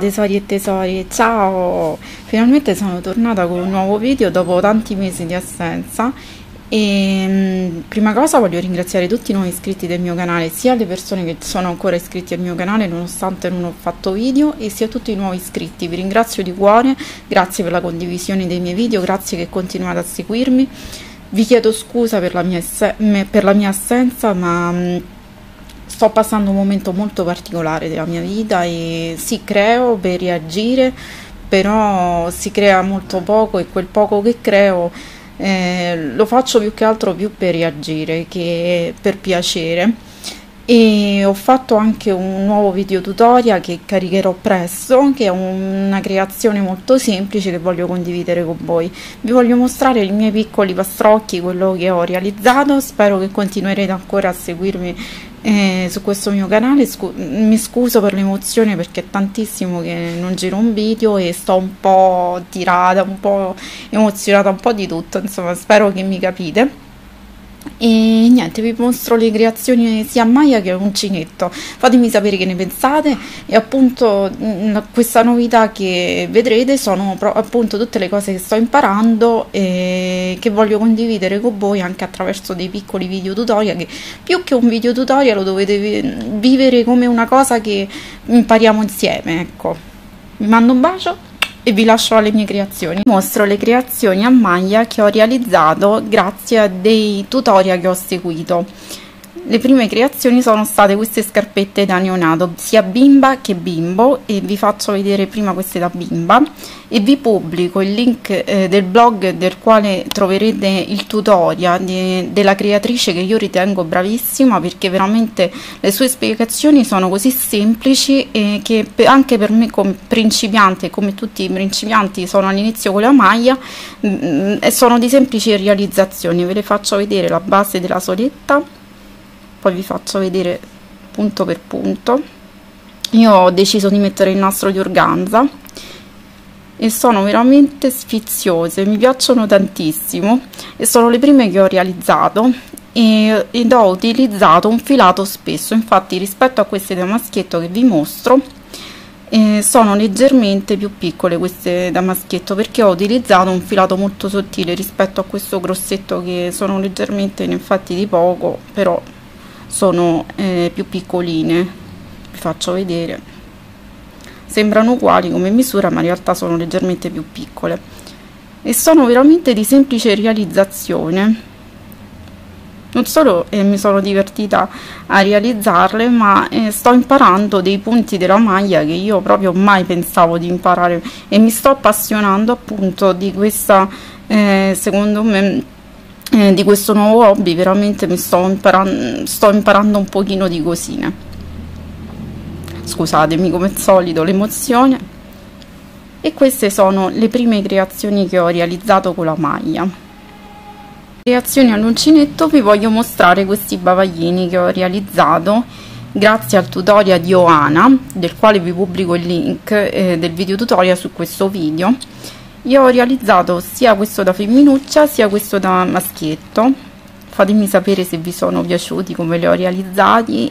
tesori e tesori, ciao! Finalmente sono tornata con un nuovo video dopo tanti mesi di assenza e prima cosa voglio ringraziare tutti i nuovi iscritti del mio canale, sia le persone che sono ancora iscritti al mio canale nonostante non ho fatto video, e sia tutti i nuovi iscritti. Vi ringrazio di cuore, grazie per la condivisione dei miei video, grazie che continuate a seguirmi. Vi chiedo scusa per la mia assenza, ma sto passando un momento molto particolare della mia vita e sì, creo per reagire, però si crea molto poco e quel poco che creo lo faccio più che altro più per reagire che per piacere. E ho fatto anche un nuovo video tutorial che caricherò presto, che è una creazione molto semplice che voglio condividere con voi. Vi voglio mostrare i miei piccoli pastrocchi, quello che ho realizzato. Spero che continuerete ancora a seguirmi su questo mio canale. Mi scuso per l'emozione perché è tantissimo che non giro un video e sto un po' tirata, un po' emozionata, un po' di tutto, insomma, spero che mi capite. E niente, vi mostro le creazioni sia a maglia che a uncinetto, fatemi sapere che ne pensate. E appunto questa novità che vedrete sono appunto tutte le cose che sto imparando e che voglio condividere con voi anche attraverso dei piccoli video tutorial, che più che un video tutorial lo dovete vivere come una cosa che impariamo insieme. Ecco, vi mando un bacio e vi lascio alle mie creazioni. Mostro le creazioni a maglia che ho realizzato grazie a dei tutorial che ho seguito. Le prime creazioni sono state queste scarpette da neonato, sia bimba che bimbo, e vi faccio vedere prima queste da bimba e vi pubblico il link del blog del quale troverete il tutorial della creatrice, che io ritengo bravissima, perché veramente le sue spiegazioni sono così semplici che anche per me come principiante, come tutti i principianti sono all'inizio con la maglia, sono di semplice realizzazione. Ve le faccio vedere la base della soletta, poi vi faccio vedere punto per punto. Io ho deciso di mettere il nastro di organza e sono veramente sfiziose, mi piacciono tantissimo e sono le prime che ho realizzato ed ho utilizzato un filato spesso. Infatti rispetto a queste da maschietto che vi mostro sono leggermente più piccole queste da maschietto, perché ho utilizzato un filato molto sottile rispetto a questo grossetto, che sono leggermente, infatti di poco, però sono più piccoline. Vi faccio vedere, sembrano uguali come misura ma in realtà sono leggermente più piccole e sono veramente di semplice realizzazione. Non solo mi sono divertita a realizzarle, ma sto imparando dei punti della maglia che io proprio mai pensavo di imparare, e mi sto appassionando appunto di questa secondo me di questo nuovo hobby. Veramente mi sto imparando un pochino di cosine. Scusatemi come al solito l'emozione. E queste sono le prime creazioni che ho realizzato con la maglia. Creazioni all'uncinetto, vi voglio mostrare questi bavaglini che ho realizzato grazie al tutorial di Oana, del quale vi pubblico il link del video tutorial su questo video. Io ho realizzato sia questo da femminuccia sia questo da maschietto. Fatemi sapere se vi sono piaciuti, come li ho realizzati,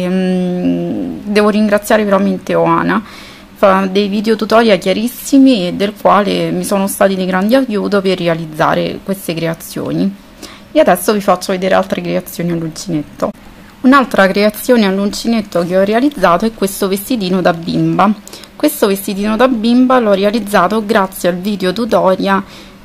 e devo ringraziare veramente Oana, fa dei video tutorial chiarissimi e del quale mi sono stati di grande aiuto per realizzare queste creazioni. E adesso vi faccio vedere altre creazioni all'uncinetto. Un'altra creazione all'uncinetto che ho realizzato è questo vestitino da bimba. Questo vestitino da bimba l'ho realizzato grazie al video tutorial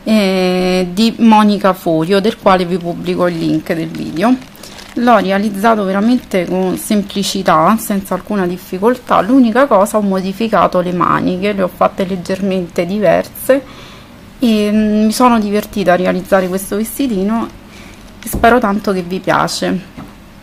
di Monica Furio, del quale vi pubblico il link del video. L'ho realizzato veramente con semplicità, senza alcuna difficoltà. L'unica cosa, ho modificato le maniche, le ho fatte leggermente diverse e mi sono divertita a realizzare questo vestitino e spero tanto che vi piace.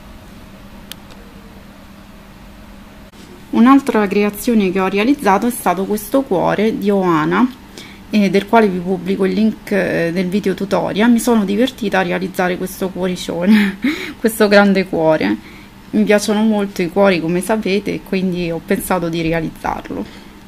Un'altra creazione che ho realizzato è stato questo cuore di Oana, del quale vi pubblico il link del video tutorial. Mi sono divertita a realizzare questo cuoricione, questo grande cuore. Mi piacciono molto i cuori, come sapete, e quindi ho pensato di realizzarlo.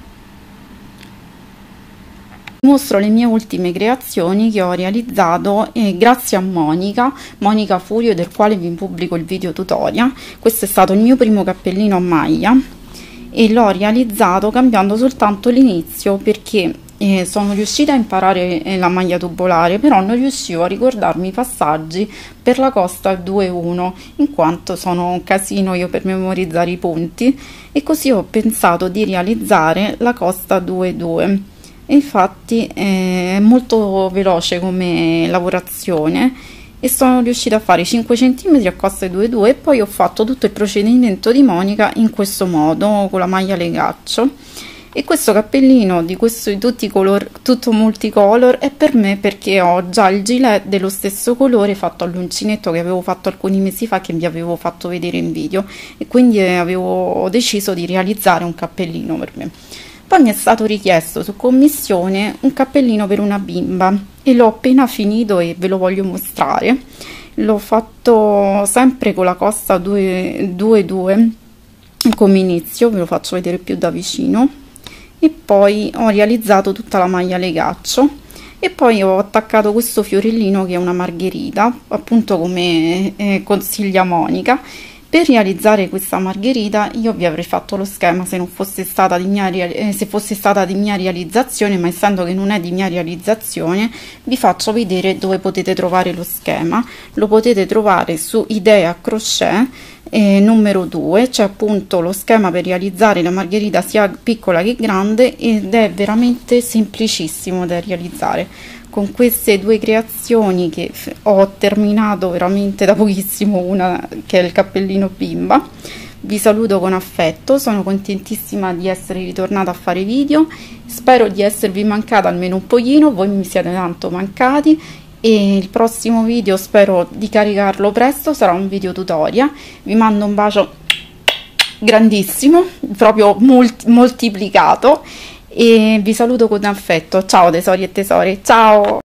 Mostro le mie ultime creazioni che ho realizzato grazie a Monica Furio, del quale vi pubblico il video tutorial. Questo è stato il mio primo cappellino a maglia e l'ho realizzato cambiando soltanto l'inizio, perché sono riuscita a imparare la maglia tubolare, però non riuscivo a ricordarmi i passaggi per la costa 2-1, in quanto sono un casino io per memorizzare i punti, e così ho pensato di realizzare la costa 2-2. Infatti è molto veloce come lavorazione e sono riuscita a fare 5 cm a costa 2,2 e poi ho fatto tutto il procedimento di Monica in questo modo con la maglia legaccio. E questo cappellino di tutti color, tutto multicolor, è per me perché ho già il gilet dello stesso colore fatto all'uncinetto che avevo fatto alcuni mesi fa, che vi avevo fatto vedere in video, e quindi avevo deciso di realizzare un cappellino per me. Poi mi è stato richiesto su commissione un cappellino per una bimba e l'ho appena finito e ve lo voglio mostrare. L'ho fatto sempre con la costa 2,2 come inizio, ve lo faccio vedere più da vicino, e poi ho realizzato tutta la maglia legaccio e poi ho attaccato questo fiorellino che è una margherita, appunto come consiglia Monica. Per realizzare questa margherita io vi avrei fatto lo schema se non fosse stata di mia se fosse stata di mia realizzazione, ma essendo che non è di mia realizzazione vi faccio vedere dove potete trovare lo schema. Lo potete trovare su Idea Crochet numero 2, c'è appunto lo schema per realizzare la margherita sia piccola che grande, ed è veramente semplicissimo da realizzare. Con queste due creazioni che ho terminato veramente da pochissimo, una che è il cappellino bimba, vi saluto con affetto, sono contentissima di essere ritornata a fare video, spero di esservi mancata almeno un pochino, voi mi siete tanto mancati, e il prossimo video spero di caricarlo presto, sarà un video tutorial. Vi mando un bacio grandissimo, proprio moltiplicato, e vi saluto con affetto. Ciao tesori e tesori, ciao!